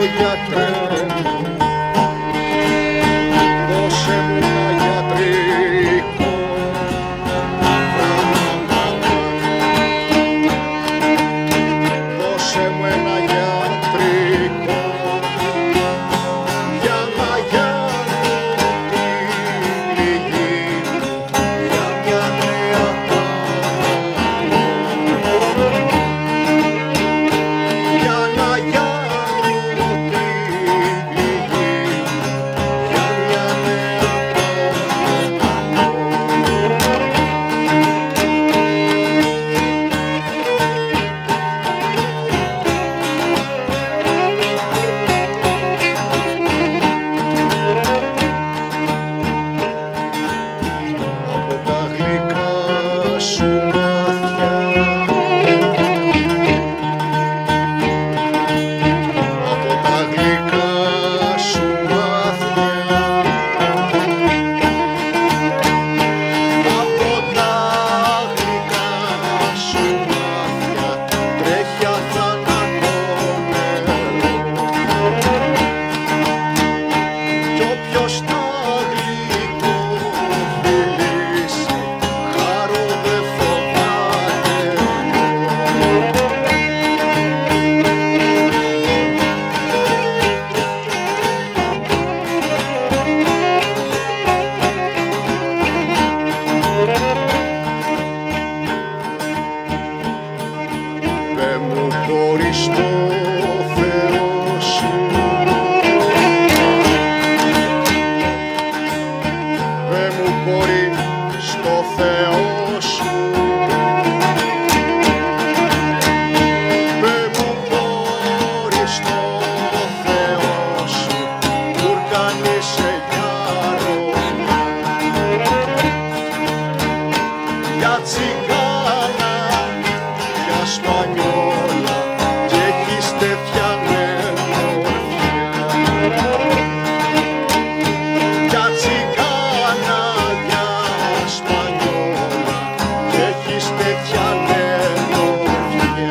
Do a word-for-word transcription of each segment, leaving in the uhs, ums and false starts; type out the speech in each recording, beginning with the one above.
γιατρέ μου, δώσε μου ένα γιατρικό γράμμα, δώσε μου ένα γιατρικό για να γιάνω την πληγή μου, για μια νέα πάνω, για να γιάνω την πληγή μου, για μια νέα από τα γλυκά σου μάτια, από τα γλυκά σου μάτια, από τα γλυκά σου μάτια τρέχει αθάνατο νερό κι όποιος τα γλυκοφιλήσει χάρο δε φοβάται. Δε μου χωρίς το Θεό σου, δε μου χωρίς το Θεό σου, δε μου χωρίς το Θεό σου, βουρκάνισε γιαρομιά, για τσιγάνα, για σπανιόλα κι έχεις τέτοια μεμορφιά, για τσιγάνα, για σπανιόλα κι έχεις τέτοια μεμορφιά.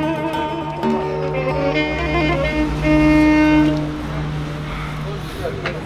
Gracias.